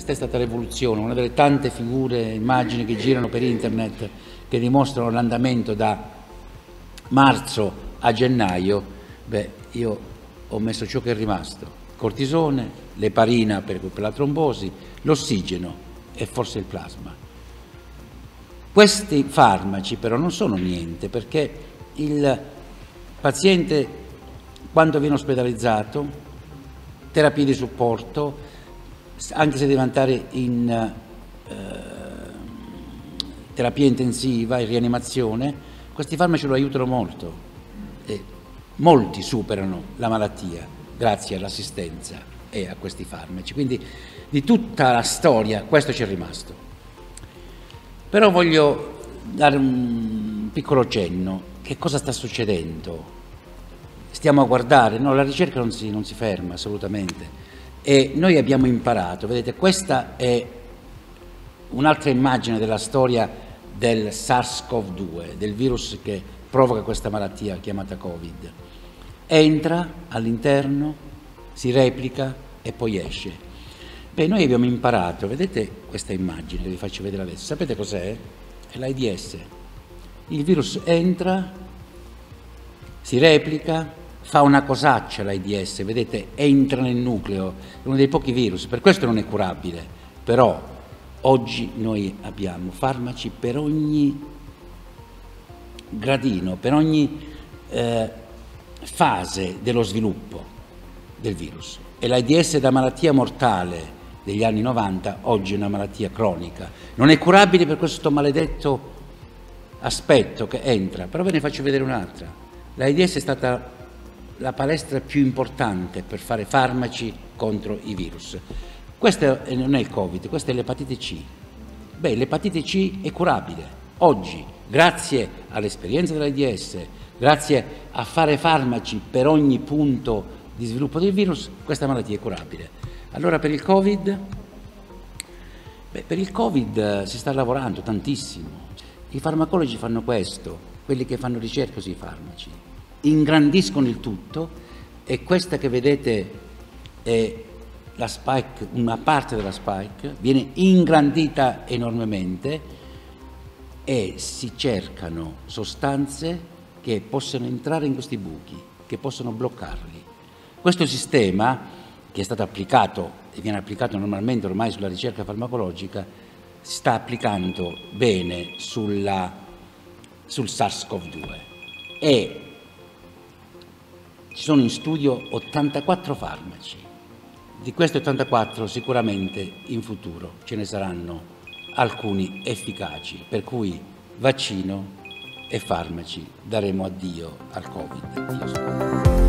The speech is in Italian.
questa è stata l'evoluzione, una delle tante figure, immagini che girano per internet che dimostrano l'andamento da marzo a gennaio. Beh, io ho messo ciò che è rimasto: cortisone, l'eparina per la trombosi, l'ossigeno e forse il plasma. Questi farmaci però non sono niente, perché il paziente, quando viene ospedalizzato, terapie di supporto, anche se deve andare in terapia intensiva, in rianimazione, questi farmaci lo aiutano molto. E molti superano la malattia grazie all'assistenza e a questi farmaci. Quindi di tutta la storia questo ci è rimasto. Però voglio dare un piccolo cenno. Che cosa sta succedendo? Stiamo a guardare? No, la ricerca non si ferma assolutamente. E noi abbiamo imparato, vedete, questa è un'altra immagine della storia del SARS-CoV-2, del virus che provoca questa malattia chiamata Covid. Entra all'interno, si replica e poi esce. Beh, noi abbiamo imparato, vedete questa immagine, vi faccio vedere adesso, sapete cos'è? È l'AIDS. Il virus entra, si replica, fa una cosaccia l'AIDS, vedete, entra nel nucleo, è uno dei pochi virus, per questo non è curabile, però oggi noi abbiamo farmaci per ogni gradino, per ogni fase dello sviluppo del virus. E l'AIDS da malattia mortale degli anni 90, oggi è una malattia cronica. Non è curabile per questo maledetto aspetto che entra, però ve ne faccio vedere un'altra. L'AIDS è stata la palestra più importante per fare farmaci contro i virus. Questo non è il Covid, questa è l'epatite C. Beh, l'epatite C è curabile. Oggi, grazie all'esperienza dell'AIDS, grazie a fare farmaci per ogni punto di sviluppo del virus, questa malattia è curabile. Allora per il Covid? Beh, per il Covid si sta lavorando tantissimo. I farmacologi fanno questo, quelli che fanno ricerca sui farmaci. Ingrandiscono il tutto e questa che vedete è la spike, una parte della spike, viene ingrandita enormemente e si cercano sostanze che possono entrare in questi buchi, che possono bloccarli. Questo sistema, che è stato applicato e viene applicato normalmente ormai sulla ricerca farmacologica, si sta applicando bene sul SARS-CoV-2 e ci sono in studio 84 farmaci. Di questi 84 sicuramente in futuro ce ne saranno alcuni efficaci, per cui vaccino e farmaci daremo addio al Covid.